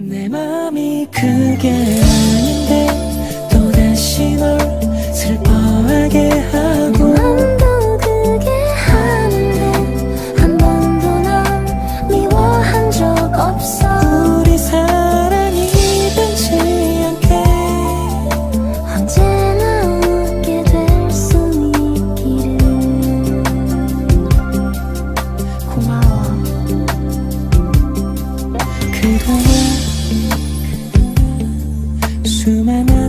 내 맘이 그게 아닌데 또다시 널 슬퍼하게 하고 맘도 그게 아닌데 한 번도 널 미워한 적 없어. 우리 사랑이 변치 않게 언제나 웃게 될 수 있기를. 고마워. 그동안 수많은